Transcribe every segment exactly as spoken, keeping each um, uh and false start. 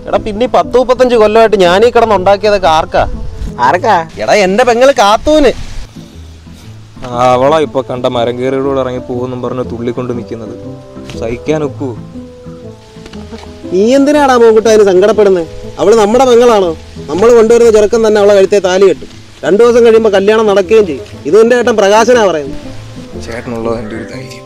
എടാ പിന്നെ പത്ത് മുപ്പത്തഞ്ച് കൊല്ലമായിട്ട് ഞാനീ കിടന്നുണ്ടാക്കിയതൊക്കെ ആർക്കാ ആർക്കാ എടാ എന്റെ പെങ്ങള് കാത്തൂന്. അവളാ ഇപ്പൊ കണ്ട മരം കയറിയോട് ഇറങ്ങി പോകുന്നും പറഞ്ഞ് തുള്ളിക്കൊണ്ട് നിൽക്കുന്നത്. സഹിക്കാൻ ഒക്കൂ? നീ എന്തിനാടാ മോൻകുട്ട അതിന് സങ്കടപ്പെടുന്നത്? അവള് നമ്മുടെ പെങ്ങളാണോ? നമ്മൾ കൊണ്ടുവരുന്ന ചെറുക്കൻ തന്നെ അവളെ കഴുത്തെ താലി കെട്ടും. രണ്ടു ദിവസം കഴിയുമ്പോൾ കല്യാണം നടക്കുകയും ചെയ്യും. ഇത് എന്റെ ഏട്ടൻ പ്രകാശനാ പറയുന്നത്. ചേട്ടനുള്ളത് എൻ്റെ ഒരു ധൈര്യം.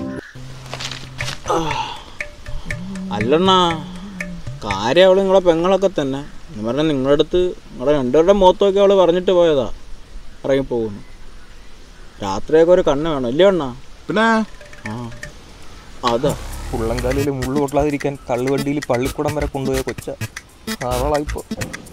അല്ലണ്ണാ, കാര്യം അവള് നിങ്ങളെ പെങ്ങളൊക്കെ തന്നെ. എന്ന് പറഞ്ഞാൽ നിങ്ങളുടെ അടുത്ത് നിങ്ങളുടെ രണ്ടുപേരുടെ മുഖത്തൊക്കെ അവള് പറഞ്ഞിട്ട് പോയതാ ഇറങ്ങി പോകുന്നു. രാത്രിയൊക്കെ ഒരു കണ്ണ് വേണം ഇല്ലേ അണ്ണാ? പിന്നെ ആ അതാ പുള്ളങ്കാലിൽ മുള്ളു കൊള്ളാതിരിക്കാൻ തള്ളുവണ്ടിയിൽ പള്ളിക്കൂടം വരെ കൊണ്ടുപോയ കൊച്ച അവളായിപ്പോ.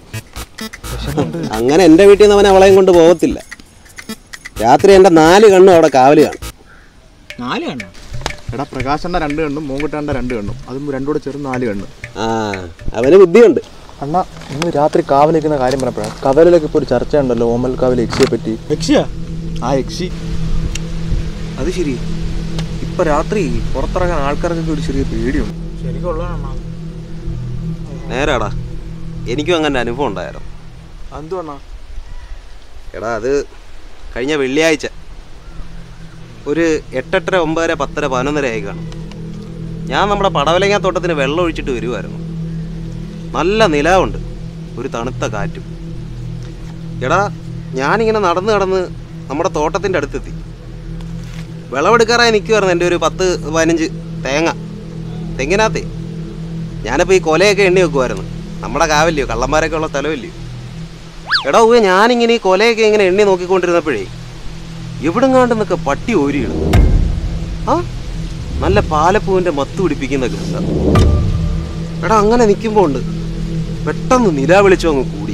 അങ്ങനെ എൻ്റെ വീട്ടിൽ നിന്ന് അവൻ അവളെയും കൊണ്ട് പോകത്തില്ല. രാത്രി എൻ്റെ നാല് കണ്ണും അവിടെ കാവല് കാണും. നാല് കണ്ണോ? എടാ പ്രകാശന്റെ രണ്ട് കണ്ണും മോൻകുട്ടാന്റെ രണ്ട് കണ്ണും അതും രണ്ടുകൂടെ ചേർന്ന് നാല് കണ്ണും. ആ അവന് ബുദ്ധിയുണ്ട്. അണ്ണാ ഇന്ന് രാത്രി കാവലിരിക്കുന്ന കാര്യം പറഞ്ഞപ്പോഴാണ് കവലിലൊക്കെ ഇപ്പോൾ ഒരു ചർച്ച ഉണ്ടല്ലോ ഓമൽ കാവിലെ യക്ഷിയെ പറ്റി. യക്ഷിയാ? ആ യക്ഷി. അത് ശരി. ഇപ്പൊ രാത്രി പുറത്തിറങ്ങാൻ ആൾക്കാർക്കൊക്കെ ഒരു ചെറിയ പേടിയുണ്ട്. ശരിക്കുള്ളതാണോ? നേരാടാ, എനിക്കും അങ്ങനെ അനുഭവം ഉണ്ടായിരുന്നു. എന്തുവാ? എടാ അത് കഴിഞ്ഞ വെള്ളിയാഴ്ച ഒരു എട്ടെട്ടര ഒമ്പതര പത്തര പതിനൊന്നര ആയി കാണും. ഞാൻ നമ്മുടെ പടവലങ്ങാ തോട്ടത്തിന് വെള്ളം ഒഴിച്ചിട്ട് വരുമായിരുന്നു. നല്ല നിലാവുണ്ട്, ഒരു തണുത്ത കാറ്റും. എടാ ഞാനിങ്ങനെ നടന്ന് നടന്ന് നമ്മുടെ തോട്ടത്തിൻ്റെ അടുത്തെത്തി. വിളവെടുക്കാറായി നിൽക്കുമായിരുന്നു എൻ്റെ ഒരു പത്ത് പതിനഞ്ച് തേങ്ങ തെങ്ങിനകത്തേ. ഞാനിപ്പോൾ ഈ കൊലയൊക്കെ എണ്ണി വെക്കുമായിരുന്നു. നമ്മുടെ കാവില്ലയോ, കള്ളന്മാരൊക്കെ ഉള്ള സ്ഥലമില്ലയോ. എടാ ഊ ഞാനിങ്ങനെ ഈ കൊലയൊക്കെ ഇങ്ങനെ എണ്ണി നോക്കിക്കൊണ്ടിരുന്നപ്പോഴേ എവിടെങ്ങാണ്ട് നിന്നൊക്കെ പട്ടി ഓരിയിടും. ആ നല്ല പാലപ്പൂവിൻ്റെ മത്ത് പിടിപ്പിക്കുന്ന കൃഷ. എടാ അങ്ങനെ നിൽക്കുമ്പോൾ ഉണ്ട് പെട്ടെന്ന് നിലാ വെളിച്ചം അങ്ങ് കൂടി.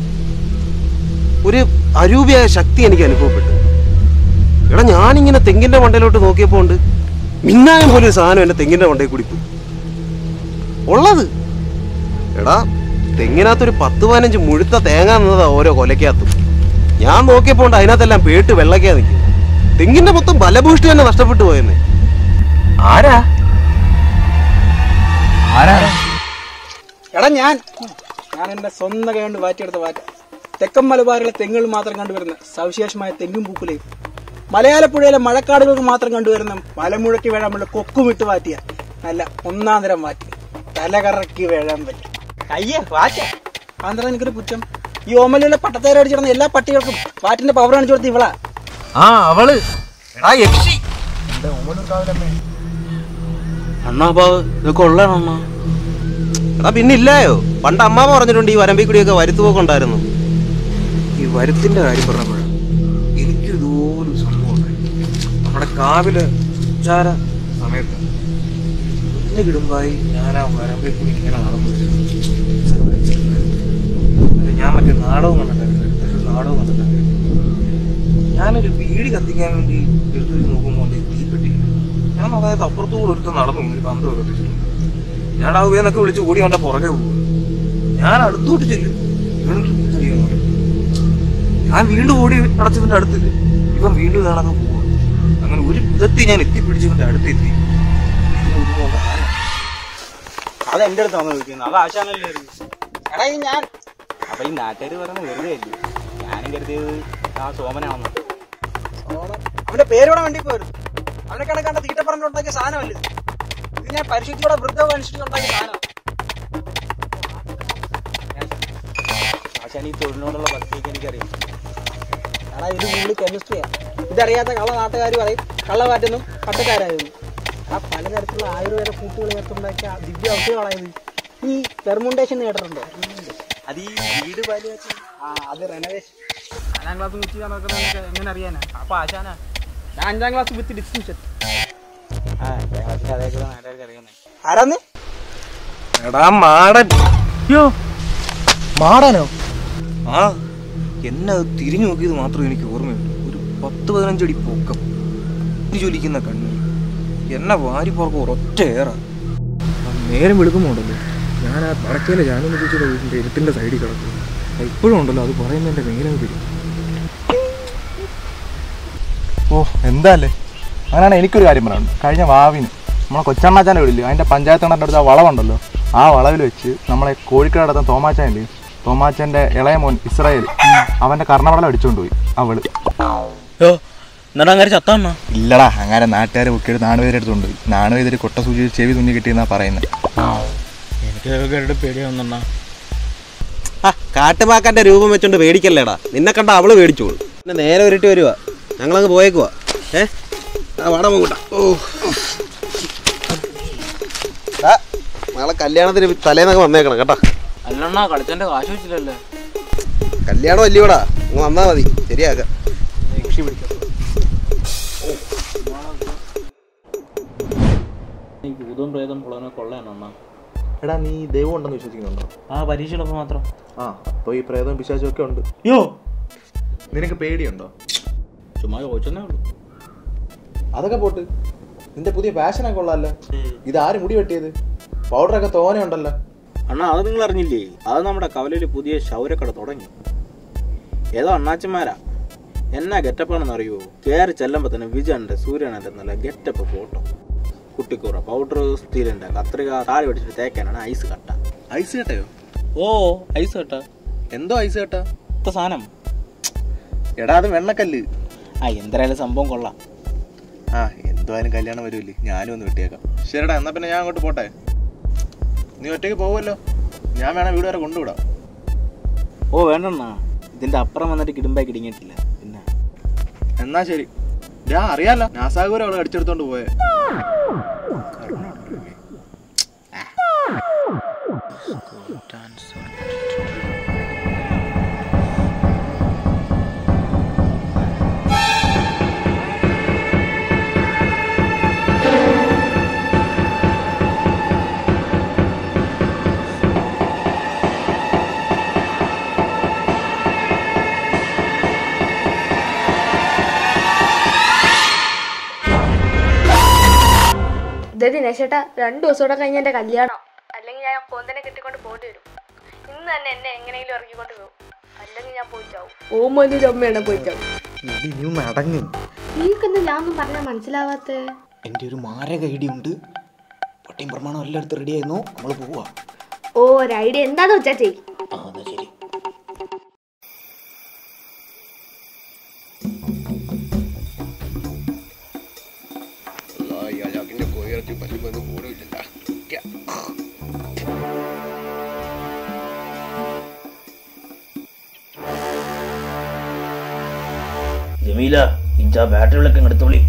ഒരു അരൂപിയായ ശക്തി എനിക്ക് അനുഭവപ്പെട്ടു. എടാ ഞാനിങ്ങനെ തെങ്ങിൻ്റെ മണ്ടയിലോട്ട് നോക്കിയപ്പോൾ ഉണ്ട് മിന്നായം പോലെ ഒരു സാധനം എൻ്റെ തെങ്ങിൻ്റെ മണ്ടയിൽ കൂടി പോയി ഉള്ളത്. എടാ തെങ്ങിനകത്തൊരു പത്ത് പതിനഞ്ച് മുഴുത്ത തേങ്ങ നിന്നതാ ഓരോ കൊലയ്ക്കകത്തും. ഞാൻ നോക്കിയപ്പോൾ ഉണ്ട് അതിനകത്തെല്ലാം പേട്ട് വെള്ളക്കാ നിൽക്കും. തെങ്ങിന്റെ മൊത്തം ബലഭൂഷ്ടി തന്നെ നഷ്ടപ്പെട്ടു പോയെന്ന്. ആരാ ആരാ എടാ ഞാൻ ഞാൻ എൻ്റെ സ്വന്തം കൈ കൊണ്ട് വാറ്റിയെടുത്ത വാറ്റ. തെക്കൻ മലബാറിലെ തെങ്ങുകൾ മാത്രം കണ്ടുവരുന്ന സവിശേഷമായ തെങ്ങും പൂക്കുലയും മലയാളപ്പുഴയിലെ മഴക്കാടുകൾക്ക് മാത്രം കണ്ടുവരുന്ന മലമുഴക്കി വേഴാമ്പുള്ള കൊക്കുമിട്ട് വാറ്റിയ നല്ല ഒന്നാം തരം വാറ്റി തലകറക്കി വേഴാൻ പറ്റും. അയ്യേ വാറ്റ ആന്ധ്ര എനിക്കൊരു പുച്ഛം. ഈ ഓമല്ലൂരിലെ പട്ടത്തേര അടിച്ചിടുന്ന എല്ലാ പട്ടികൾക്കും വാറ്റിന്റെ പവർ കാണിച്ചു കൊടുത്ത് ഇവളാ. ആ അവള് എടാ യക്ഷി. അണ്ണാ ബാവ് ഇതൊക്കെ ഉള്ളതാണോ? എടാ പിന്നില്ലായോ, പണ്ട് അമ്മാമ പറഞ്ഞിട്ടുണ്ട് ഈ വരമ്പി കൂടിയൊക്കെ വരുത്തുപോക്കെ ഉണ്ടായിരുന്നു. ഈ വരുത്തിന്റെ കാര്യം പറഞ്ഞപ്പോഴാണ് എനിക്കിതുപോലൊരു സംഭവം ഉണ്ടായി. നമ്മുടെ കാവിലെ ഉച്ചാര സമയത്ത് എന്നെ കിടുമ്പായി ഞാൻ ആ വരമ്പിൽ കൂടി ഇങ്ങനെ നടന്നു. ഞാൻ മറ്റേ നാടകം കണ്ടിട്ടായിരുന്നു നാടകം കണ്ടിട്ടായിരുന്നു ഞാനൊരു വീടി കത്തിക്കാൻ വേണ്ടി എടുത്തു നോക്കുമ്പോൾ തീപ്പെട്ടി. ഞാൻ അതായത് അപ്പുറത്തുകൂടെ ഒരുത്തം നടന്നു ഒരു പന്ത് കത്തിച്ചിട്ടുണ്ട്. ഞാൻ ആ ഉപയെന്നൊക്കെ വിളിച്ച് ഓടി അവൻ്റെ പുറകെ പോകും. ഞാൻ അടുത്തോട്ട് ചെല്ലും, ഞാൻ വീണ്ടും ഓടി അടച്ചതിൻ്റെ അടുത്തില്ല. ഇവൻ വീണ്ടും ഇതാണൊക്കെ പോകും. അങ്ങനെ ഒരു വിധത്തിൽ ഞാൻ എത്തിപ്പിടിച്ചതിൻ്റെ അടുത്തെത്തി. അത് എന്റെ അടുത്ത് വന്ന് വിളിക്കുന്നത് അത് ആശാനല്ലേ. എടാ ഈ ഞാൻ അപ്പൊ ഈ നാട്ടുകാർ പറയുന്നത് വെറുതെ അല്ലേ. ഞാനും കരുതിയത് ആ സോമനാണെന്ന്. അവന്റെ പേരോടെ വണ്ടി പോയിരുന്നു. അവനെ കണക്കാണ്ട തീറ്റപ്പറമ്പിലുണ്ടാക്കിയ സാധനമല്ലേ ഇത്. ഞാൻ പരിശുദ്ധിയോടെ വൃദ്ധവും അനുഷ്ഠിച്ചുണ്ടാക്കിയ സാധനം. ആശാൻ ഈ തൊഴിലിനോടുള്ള ഭക്തിയൊക്കെ എനിക്കറിയാം. എടാ ഇത് ഫുള്ള് കെമിസ്ട്രിയാ. ഇതറിയാത്ത കള്ള നാട്ടുകാർ പറയും കള്ളവാറ്റെന്നും പട്ടക്കാരായിരുന്നു. ആ പലതരത്തിലുള്ള ആയുർവേദ കൂട്ടുകൾ ചേർത്തുണ്ടാക്കിയ ദിവ്യ ഔഷധങ്ങളായത്. ഈ ഫെർമുണ്ടേഷൻ കേട്ടിട്ടുണ്ടോ? അത് ഈ വീട് പാല് ആ അത് റെനോവേഷൻ. നാലാം ക്ലാസ് വിറ്റ് ചെയ്യാൻ നോക്കുന്നത് എങ്ങനെ അറിയാനാ? അപ്പൊ ആശാനാ ഞാൻ അഞ്ചാം ക്ലാസ് വിത്ത് ഡിസ്റ്റിങ്ഷൻ. ആ അഞ്ചാം ക്ലാസ്സിൽ അതേക്കുള്ള നാട്ടുകാർക്ക് അറിയുന്നേ. ആരാന്ന്? എടാ മാടൻ. അയ്യോ മാടാനോ? ആ എന്നെ അത് തിരിഞ്ഞു നോക്കിയത് മാത്രമേ എനിക്ക് ഓർമ്മയുള്ളൂ. ഒരു പത്ത് പതിനഞ്ചടി പൊക്കം, ജ്വലിക്കുന്ന കണ്ണ്, എന്നെ വാരി പുറക്കും ഒരൊറ്റ ഏറ. നേരം വെളുക്കുമ്പോണ്ടല്ലോ ഞാൻ ആ വടക്കേലെ ജാനു ചേച്ചിയുടെ വീട്ടിൻ്റെ ഇരുട്ടിൻ്റെ സൈഡിൽ കിടക്കും. ഇപ്പോഴും ഉണ്ടല്ലോ അത് പറയുമ്പോൾ എൻ്റെ മേലെ വരും. ഓ എന്താല്ലേ. അങ്ങനെയാണ് എനിക്കൊരു കാര്യം പറയാനുണ്ട്. കഴിഞ്ഞ വാവിന് നമ്മളെ കൊച്ചണ്ണാച്ചാൻ്റെ വീടില്ലേ അതിൻ്റെ പഞ്ചായത്ത് കിണറിൻ്റെ അടുത്ത് ആ വളവുണ്ടല്ലോ ആ വളവിൽ വെച്ച് നമ്മളെ കോഴിക്കോട് നടത്താൻ തോമാച്ചാൻ്റെ തോമാച്ചൻ്റെ ഇളയ മോൻ ഇസ്രായേൽ അവൻ്റെ കർണവടൽ അടിച്ചുകൊണ്ട് പോയി അവള്. എന്നിട്ട് അങ്ങനെ ചത്താണോ? ഇല്ലടാ, അങ്ങനെ നാട്ടുകാരെ പൊക്കിയിട്ട് നാണുപേരെടുത്തുകൊണ്ട് പോയി. നാണുപേര് കൊട്ട സൂചി ചെവി തുന്നി കിട്ടിയെന്നാ പറയുന്നത്. എനിക്ക് കേട്ടിട്ട് പേടിയാവുന്നണ്ണാ. ആ കാട്ടുമാക്കാൻ്റെ രൂപം വെച്ചോണ്ട് പേടിക്കല്ലേടാ, നിന്നെ കണ്ട അവള് പേടിച്ചോളൂ. പിന്നെ നേരെ ഉരുട്ടി വരുവാ, ഞങ്ങളങ്ങ് പോയേക്കുവാ. ഏ ആ വടം കൂട്ടാ. ഓ ആ നാളെ കല്യാണത്തിന് തലേന്നൊക്കെ വന്നേക്കണം കേട്ടോ. അല്ലണ്ണാ, കളിച്ചെൻ്റെ കാശ് വെച്ചില്ലല്ലേ. കല്യാണം അല്ലയോടാ, അങ്ങ് വന്നാൽ മതി, ശരിയാക്കാം. രക്ഷി പിടിക്കാം. ഈ ഭൂതം പ്രേതം പുളനെ കൊള്ളയാണണ്ണാ. എടാ, നീ ദൈവം ഉണ്ടെന്ന് വിശ്വസിക്കുന്നുണ്ടോ? ആ പരീക്ഷകളപ്പോൾ മാത്രം. ആ, അപ്പോൾ ഈ പ്രേതവും പിശാചും ഒക്കെ ഉണ്ട്. യോ, നിനക്ക് പേടിയുണ്ടോ? ചുമ്മാ ചോദിച്ചെന്നേ ഉള്ളൂ. അതൊക്കെ പോട്ട്, നിന്റെ പുതിയ പാഷനൊക്കെ ഉള്ളതല്ലോ. ഇതാര് മുടി വെട്ടിയത്? പൗഡറൊക്കെ തോനെ ഉണ്ടല്ലോ. അണ്ണാ, അത് നിങ്ങൾ അറിഞ്ഞില്ലേ? അത് നമ്മുടെ കവലയിൽ പുതിയ ഷൗരക്കട തുടങ്ങി. ഏതോ അണ്ണാച്ചന്മാരാ. എന്നാ ഗെറ്റപ്പാണെന്ന് അറിയുമോ? കയറി ചെല്ലുമ്പോൾ തന്നെ വിജയൻ്റെ സൂര്യനാൻ്റെ നല്ല ഗെറ്റപ്പ് ഫോട്ടോ. കുട്ടിക്കൂറ, പൗഡർ, സ്റ്റീലിൻ്റെ കത്രിക, താഴെ പിടിച്ചിട്ട് തേക്കാനാണ് ഐസ് കട്ട. ഐസ് കട്ടയോ? ഓ, ഐസ് കട്ട. എന്തോ ഐസ് കട്ട? ഇത്ത സാധനം. എടാ, അത് വെണ്ണക്കല്ല്. ആ, എന്തായാലും സംഭവം കൊള്ളാം. ആ, എന്തായാലും കല്യാണം വരുമല്ലേ, ഞാനും ഒന്ന് വെട്ടിയേക്കാം. ശരിടാ, എന്നാ പിന്നെ ഞാൻ അങ്ങോട്ട് പോട്ടെ. നീ ഒറ്റയ്ക്ക് പോകുമല്ലോ, ഞാൻ വേണം വീട് വരെ കൊണ്ടുവിടാം. ഓ വേണ്ടണ്ണാ, ഇതിൻ്റെ അപ്പുറം വന്നിട്ട് കിടുമ്പായി കിടുങ്ങിയിട്ടില്ല. പിന്നെ എന്നാ ശരി. ഞാൻ അറിയാലോ, നാസാഗൂരം അവളെ അടിച്ചെടുത്തോണ്ട് പോയേ. ദിനേശേട്ടാ, രണ്ടു ദിവസം കൂടെ കഴിഞ്ഞ എന്റെ കല്യാണം. അല്ലെങ്കിൽ ഞാൻ കോന്തനെ കെട്ടിക്കൊണ്ട് പോകേണ്ടി വരും. ഇന്ന് തന്നെ എന്നെ എങ്ങനെയെങ്കിലും ഇറക്കിക്കൊണ്ട് പോകും, അല്ലെങ്കിൽ ഞാൻ പോയിച്ചാവും. ഓമൊരു അമ്മയാണ് പോയിച്ചാവും. നീക്കെന്താ ഞാൻ ഒന്നും പറഞ്ഞാൽ മനസ്സിലാവാത്ത? എൻ്റെ ഒരു മാരക ഐഡിയ ഉണ്ട്. പട്ടിയും പ്രമാണം എല്ലായിടത്തും റെഡി ആയിരുന്നു, നമ്മൾ പോവാ. ഓ, ഒരു ഐഡിയ എന്താന്ന് വെച്ചാ ചെയ്യും. ആ, എന്നാ ശരി. ജമീല, ഇഞ്ചാ ബാറ്ററികളൊക്കെ എടുത്തോളി.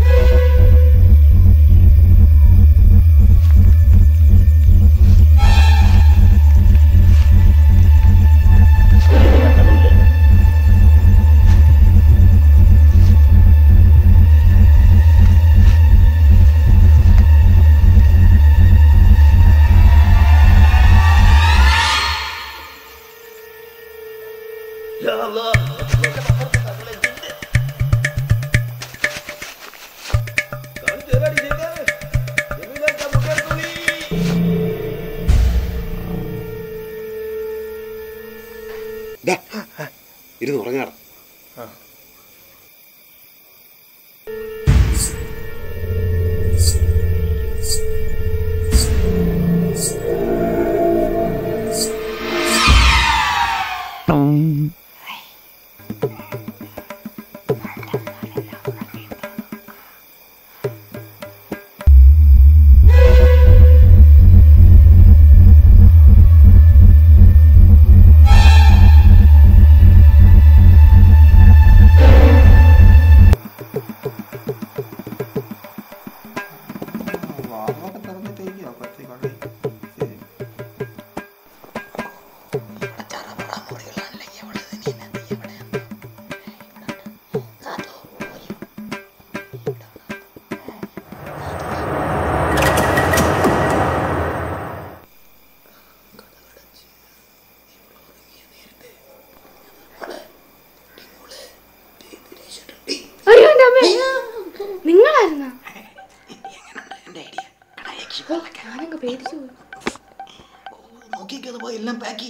ഇരുന്ന് ഉറങ്ങാടാ. നിങ്ങളായിരുന്ന ഞാനങ്ങ് പേടിച്ചു പോയി. നോക്കിക്കത് പോയി എല്ലാം പാക്കി.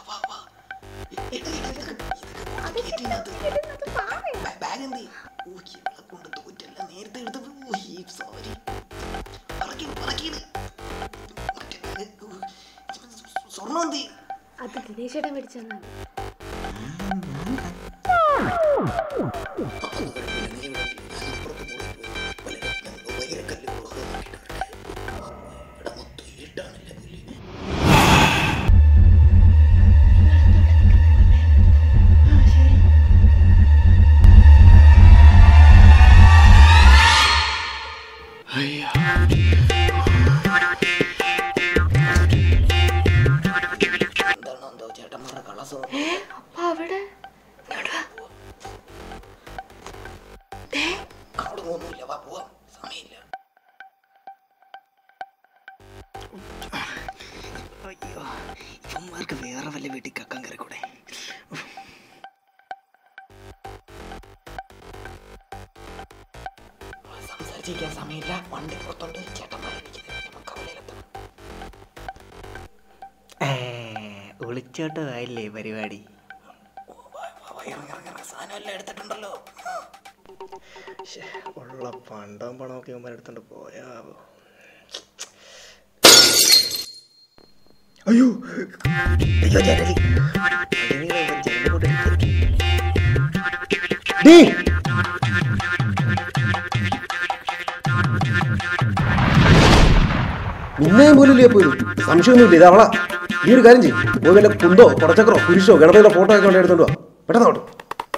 ബാഗ് എന്തി കൊണ്ട് തോറ്റല്ല നേരത്തെ എടുത്തപ്പോ സോറി പറക്കി പറക്കിയത് മറ്റേ ബാഗ് സ്വർണ്ണം എന്തി? അത് ദിനേശേട്ടൻ മേടിച്ചു തന്നാണ്. വേറെ വല്ല വീട്ടിൽ കക്കാൻ കയറിക്കൂടെ? സംസാരിച്ചിരിക്കാൻ സമയമില്ല. വണ്ടി പുറത്തോണ്ട് ചേട്ടന്മാരെത്തണം. ഒളിച്ചോട്ടമായില്ലേ പരിപാടി? സാധനമെല്ലാം എടുത്തിട്ടുണ്ടല്ലോ. ഉള്ള പണ്ടം പണമൊക്കെ ഇവന്മാരെടുത്തോണ്ട് പോയാവോ? അയ്യോ അയ്യോ ജനലി നിന്നെയും പോലില്ലേ പോലും സംശയമൊന്നുമില്ല. ഇത് അവളാ. ഈ ഒരു കാര്യം ചെയ്യും. പോയി വല്ല കുന്തോ കുടച്ചക്കറോ കുരിശോ ഗണപതിയുടെ ഫോട്ടോ ഒക്കെ കൊണ്ട് എടുത്തോണ്ട് വാ. പെട്ടെന്ന് കേട്ടോ.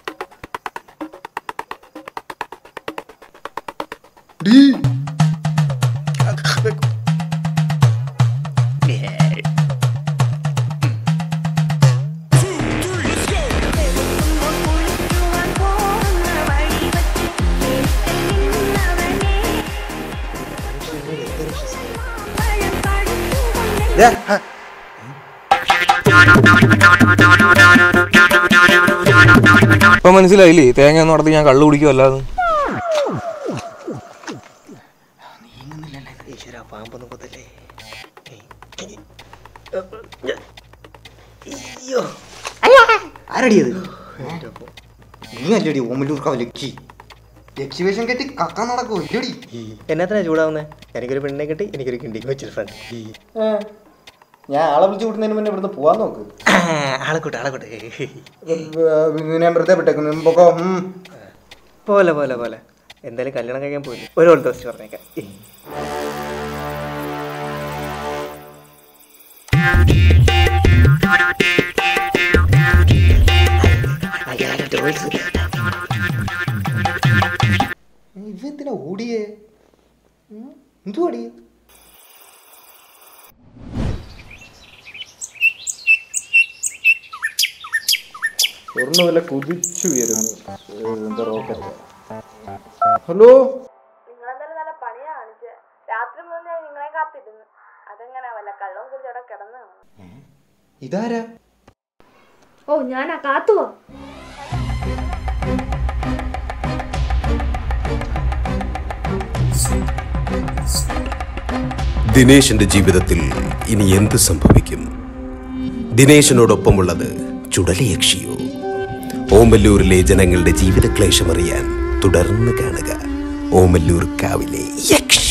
ഇപ്പൊ മനസ്സിലായില്ലേ തേങ്ങ ഒന്നും നടത്തി ഞാൻ കള്ളു കുടിക്കുമല്ലാതെ. ആരടിയത്? നീ അല്ലടി ഓമല്ലൂർ കാവിലെ യക്ഷി. യക്ഷി വേഷം കെട്ടി കക്കാൻ നടക്കൂ ഇല്ലടി. എന്നാത്തിനാ ചൂടാവുന്നേ? എനിക്കൊരു പെണ്ണിനെ കെട്ടി എനിക്കൊരു കിണ്ടി വെച്ചൊരു ഫ്രണ്ട്. ഞാൻ ആളെ വിളിച്ചു കൂട്ടുന്നതിന് മുന്നേ ഇവിടുന്ന് പോവാൻ നോക്ക്. ആളെക്കൂട്ടെ ആളെക്കൂട്ടെ ഞാൻ വെറുതെ വിട്ടേക്കുന്നു. പോലെ പോലെ പോലെ എന്തായാലും കല്യാണം കഴിക്കാൻ പോയില്ല. ഒരു ഓൾ ദിവസം പറഞ്ഞേക്കാം. ഇവെന്തിനാ ഓടിയേ? എന്തു ഓടിയേ? സ്വർണ്ണ വില കുതിച്ചു ഉയരുന്നു. എന്താ റോക്കറ്റ്? ഹലോ, നിങ്ങളെന്തായാലും നല്ല പണിയാ കാണിച്ചത്. രാത്രി മുതൽ ഞാൻ നിങ്ങളെ കാത്തിരുന്നു. അതെങ്ങനെ വല്ല കള്ളവും കുറിച്ച് അവിടെ കിടന്നു? ഇതാരാ? ഓ ഞാനാ കാത്തുവോ? ദിനേശന്റെ ജീവിതത്തിൽ ഇനി എന്ത് സംഭവിക്കും? ദിനേശനോടൊപ്പമുള്ളത് ചുടലയക്ഷിയോ? ഓമല്ലൂരിലെ ജനങ്ങളുടെ ജീവിതക്ലേശമറിയാൻ തുടർന്ന് കാണുക ഓമല്ലൂർ കാവിലെ യക്ഷി.